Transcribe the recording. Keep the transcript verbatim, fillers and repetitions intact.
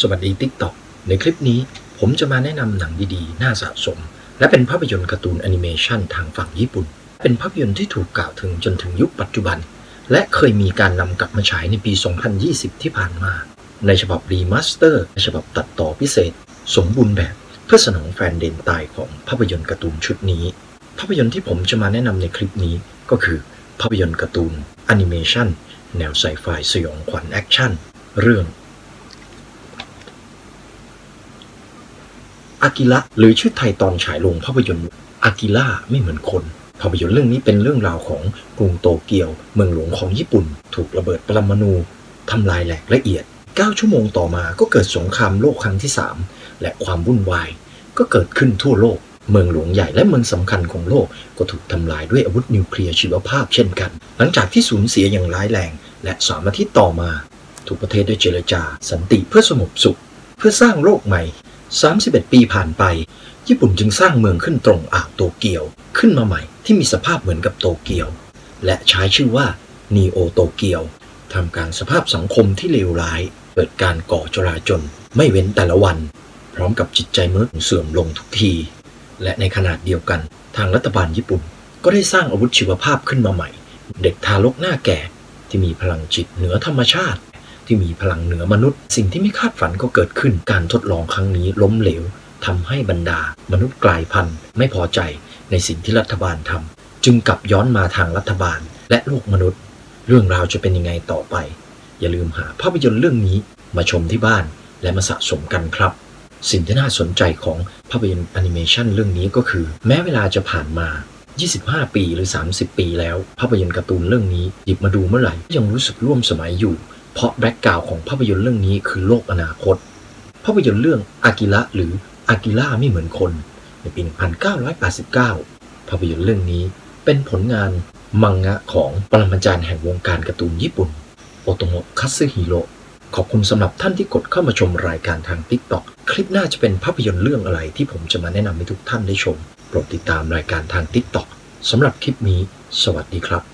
สวัสดี TikTok ในคลิปนี้ผมจะมาแนะนำหนังดีๆน่าสะสมและเป็นภาพยนตร์การ์ตูนแอนิเมชันทางฝั่งญี่ปุ่นเป็นภาพยนตร์ที่ถูกกล่าวถึงจนถึงยุคปัจจุบันและเคยมีการนำกลับมาฉายในปี สองพันยี่สิบ ที่ผ่านมาในฉบับรีมาสเตอร์ในฉบับตัดต่อพิเศษสมบูรณ์แบบเพื่อสนองแฟนเดนตายของภาพยนตร์การ์ตูนชุดนี้ภาพยนตร์ที่ผมจะมาแนะนำในคลิปนี้ก็คือภาพยนตร์การ์ตูนแอนิเมชันแนวไซไฟสยองขวัญแอคชั่นเรื่องอากิระหรือชื่อไทยตอนฉายโรงภาพยนตร์อากิระไม่เหมือนคนภาพยนตร์เรื่องนี้เป็นเรื่องราวของกรุงโตเกียวเมืองหลวงของญี่ปุ่นถูกระเบิดปรมาณูทำลายแหลกละเอียดเก้าชั่วโมงต่อมาก็เกิดสงครามโลกครั้งที่สามและความวุ่นวายก็เกิดขึ้นทั่วโลกเมืองหลวงใหญ่และเมืองสำคัญของโลกก็ถูกทำลายด้วยอาวุธนิวเคลียร์ชีวภาพเช่นกันหลังจากที่สูญเสียอย่างร้ายแรงและสามอาทิตย์ต่อมาทุกประเทศได้เจรจาสันติเพื่อสงบสุขเพื่อสร้างโลกใหม่สามสิบเอ็ดปีผ่านไปญี่ปุ่นจึงสร้างเมืองขึ้นตรงอ่าวโตเกียวขึ้นมาใหม่ที่มีสภาพเหมือนกับโตเกียวและใช้ชื่อว่านีโอโตเกียวทำการสภาพสังคมที่เลวร้ายเกิดการก่อจลาจลไม่เว้นแต่ละวันพร้อมกับจิตใจมนุษย์เสื่อมลงทุกทีและในขณะเดียวกันทางรัฐบาลญี่ปุ่นก็ได้สร้างอาวุธชีวภาพขึ้นมาใหม่เด็กทารกหน้าแก่ที่มีพลังจิตเหนือธรรมชาติที่มีพลังเหนือมนุษย์สิ่งที่ไม่คาดฝันก็เกิดขึ้นการทดลองครั้งนี้ล้มเหลวทำให้บรรดามนุษย์กลายพันธุ์ไม่พอใจในสิ่งที่รัฐบาลทำจึงกลับย้อนมาทางรัฐบาลและโลกมนุษย์เรื่องราวจะเป็นยังไงต่อไปอย่าลืมหาภาพยนตร์เรื่องนี้มาชมที่บ้านและมาสะสมกันครับสิ่งที่น่าสนใจของภาพยนตร์แอนิเมชันเรื่องนี้ก็คือแม้เวลาจะผ่านมายี่สิบห้าปีหรือสามสิบปีแล้วภาพยนตร์การ์ตูนเรื่องนี้หยิบมาดูเมื่อไหร่ยังรู้สึกร่วมสมัยอยู่เพราะแบ็คกราวด์ของภาพยนตร์เรื่องนี้คือโลกอนาคตภาพยนตร์เรื่องอากิระหรืออากิระไม่เหมือนคนในปีหนึ่งพันเก้าร้อยแปดสิบเก้าภาพยนตร์เรื่องนี้เป็นผลงานมังงะของปรมาจารย์แห่งวงการการ์ตูนญี่ปุ่นโอโตโมะคัตสึฮิโร่ขอบคุณสำหรับท่านที่กดเข้ามาชมรายการทาง TikTok คลิปหน้าจะเป็นภาพยนตร์เรื่องอะไรที่ผมจะมาแนะนำให้ทุกท่านได้ชมโปรดติดตามรายการทาง TikTok สำหรับคลิปนี้สวัสดีครับ